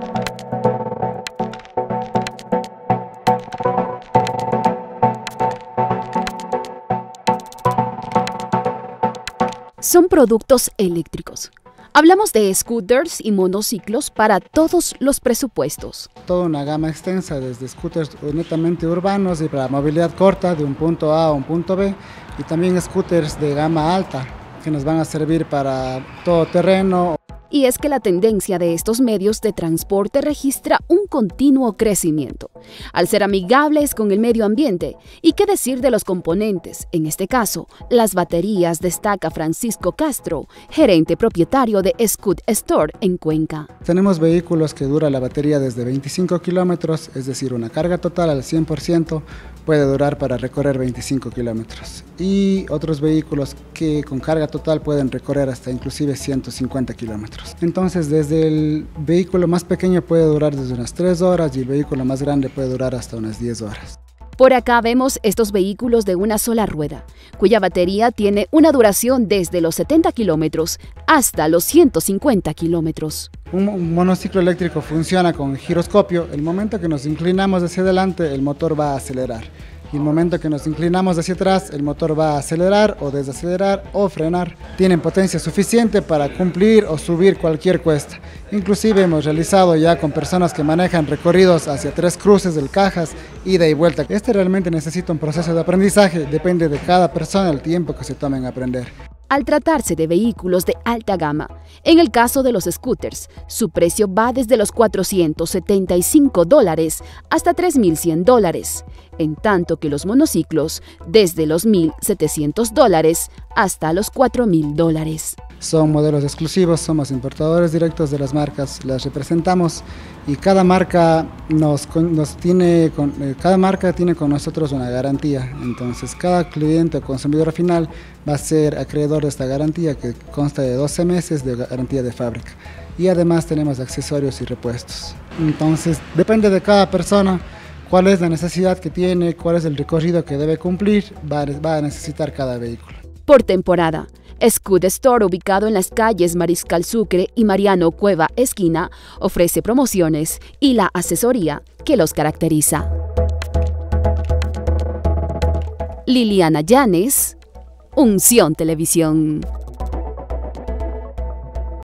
Son productos eléctricos. Hablamos de scooters y monociclos para todos los presupuestos. Toda una gama extensa, desde scooters netamente urbanos y para movilidad corta de un punto A a un punto B, y también scooters de gama alta que nos van a servir para todo terreno. Y es que la tendencia de estos medios de transporte registra un continuo crecimiento, al ser amigables con el medio ambiente. ¿Y qué decir de los componentes? En este caso, las baterías, destaca Francisco Castro, gerente propietario de Scoot Store en Cuenca. Tenemos vehículos que dura la batería desde 25 kilómetros, es decir, una carga total al 100% puede durar para recorrer 25 kilómetros. Y otros vehículos que con carga total pueden recorrer hasta inclusive 150 kilómetros. Entonces, desde el vehículo más pequeño puede durar desde unas 3 horas y el vehículo más grande puede durar hasta unas 10 horas. Por acá vemos estos vehículos de una sola rueda, cuya batería tiene una duración desde los 70 kilómetros hasta los 150 kilómetros. Un monociclo eléctrico funciona con giroscopio. El momento que nos inclinamos hacia adelante, el motor va a acelerar. Y el momento que nos inclinamos hacia atrás, el motor va a acelerar o desacelerar o frenar. Tienen potencia suficiente para cumplir o subir cualquier cuesta. Inclusive hemos realizado ya con personas que manejan recorridos hacia 3 cruces del Cajas, ida y vuelta. Este realmente necesita un proceso de aprendizaje, depende de cada persona el tiempo que se tome en aprender. Al tratarse de vehículos de alta gama, en el caso de los scooters, su precio va desde los $475 hasta $3.100, en tanto que los monociclos desde los $1.700 hasta los $4.000. Son modelos exclusivos, somos importadores directos de las marcas, las representamos y cada marca tiene con nosotros una garantía. Entonces cada cliente o consumidor final va a ser acreedor de esta garantía que consta de 12 meses de garantía de fábrica. Y además tenemos accesorios y repuestos. Entonces depende de cada persona cuál es la necesidad que tiene, cuál es el recorrido que debe cumplir, va a necesitar cada vehículo. Por temporada, Scoot Store, ubicado en las calles Mariscal Sucre y Mariano Cueva esquina, ofrece promociones y la asesoría que los caracteriza. Liliana Llanes, Unción Televisión.